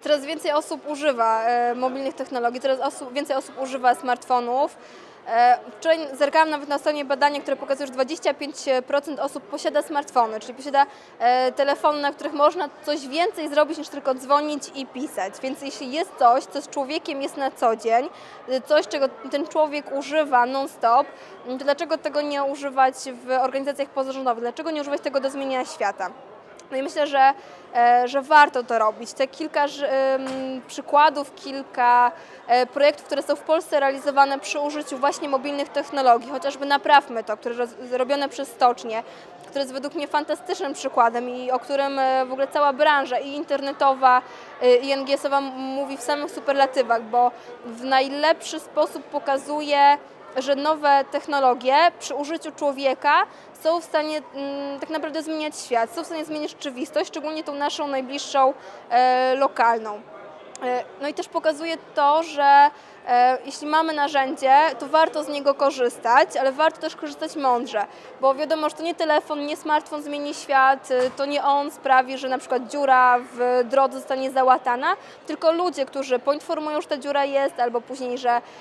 Coraz więcej osób używa mobilnych technologii, więcej osób używa smartfonów. Wczoraj zerkałam nawet na stronie badania, które pokazuje, że 25% osób posiada smartfony, czyli posiada telefony, na których można coś więcej zrobić niż tylko dzwonić i pisać. Więc jeśli jest coś, co z człowiekiem jest na co dzień, coś, czego ten człowiek używa non-stop, to dlaczego tego nie używać w organizacjach pozarządowych? Dlaczego nie używać tego do zmieniania świata? No i myślę, że warto to robić. Te kilka przykładów, kilka projektów, które są w Polsce realizowane przy użyciu właśnie mobilnych technologii, chociażby Naprawmy to, które robione przez Stocznię, które jest według mnie fantastycznym przykładem i o którym w ogóle cała branża i internetowa, i NGS-owa mówi w samych superlatywach, bo w najlepszy sposób pokazuje, że nowe technologie przy użyciu człowieka są w stanie tak naprawdę zmieniać świat, są w stanie zmienić rzeczywistość, szczególnie tą naszą najbliższą, lokalną. No i też pokazuje to, że jeśli mamy narzędzie, to warto z niego korzystać, ale warto też korzystać mądrze, bo wiadomo, że to nie telefon, nie smartfon zmieni świat, to nie on sprawi, że na przykład dziura w drodze zostanie załatana, tylko ludzie, którzy poinformują, że ta dziura jest, albo później,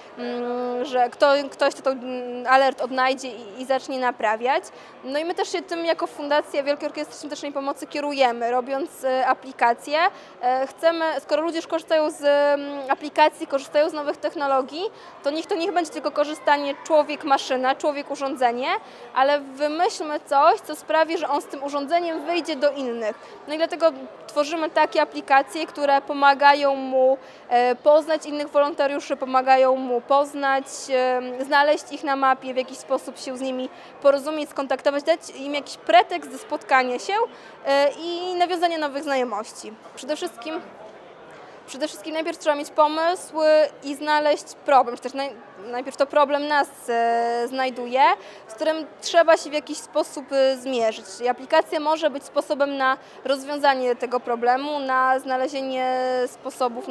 że ktoś to alert odnajdzie i zacznie naprawiać. No i my też się tym jako Fundacja Wielkiej Orkiestry Świątecznej Pomocy kierujemy, robiąc aplikacje. Chcemy, skoro ludzie już korzystają z aplikacji, korzystają z nowych technologii, to niech będzie tylko korzystanie człowiek-maszyna, człowiek-urządzenie, ale wymyślmy coś, co sprawi, że on z tym urządzeniem wyjdzie do innych. No i dlatego tworzymy takie aplikacje, które pomagają mu poznać innych wolontariuszy, pomagają mu poznać, znaleźć ich na mapie, w jakiś sposób się z nimi porozumieć, skontaktować, dać im jakiś pretekst do spotkania się i nawiązania nowych znajomości. Przede wszystkim najpierw trzeba mieć pomysł i znaleźć problem, czy też najpierw to problem nas znajduje, z którym trzeba się w jakiś sposób zmierzyć. I aplikacja może być sposobem na rozwiązanie tego problemu, na znalezienie sposobów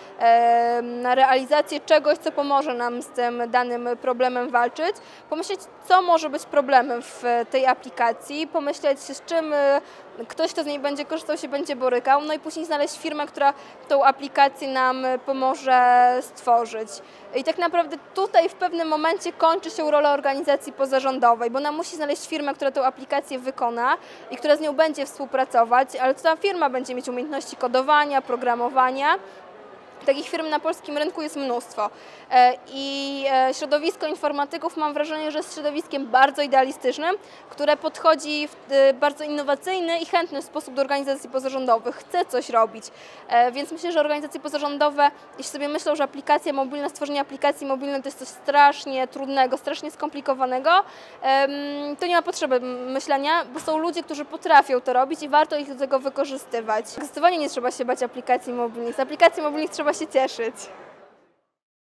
na realizację czegoś, co pomoże nam z tym danym problemem walczyć. Pomyśleć, co może być problemem w tej aplikacji, pomyśleć, z czym ktoś, kto z niej będzie korzystał, się będzie borykał, no i później znaleźć firmę, która tą aplikację nam pomoże stworzyć. I tak naprawdę tutaj w pewnym momencie kończy się rola organizacji pozarządowej, bo ona musi znaleźć firmę, która tę aplikację wykona i która z nią będzie współpracować, ale to ta firma będzie mieć umiejętności kodowania, programowania. Takich firm na polskim rynku jest mnóstwo i środowisko informatyków, mam wrażenie, że jest środowiskiem bardzo idealistycznym, które podchodzi w bardzo innowacyjny i chętny sposób do organizacji pozarządowych, chce coś robić, więc myślę, że organizacje pozarządowe, jeśli sobie myślą, że aplikacja mobilna, stworzenie aplikacji mobilnej to jest coś strasznie trudnego, strasznie skomplikowanego, to nie ma potrzeby myślenia, bo są ludzie, którzy potrafią to robić i warto ich do tego wykorzystywać. Zdecydowanie nie trzeba się bać aplikacji mobilnych, z aplikacji mobilnych trzeba się cieszyć.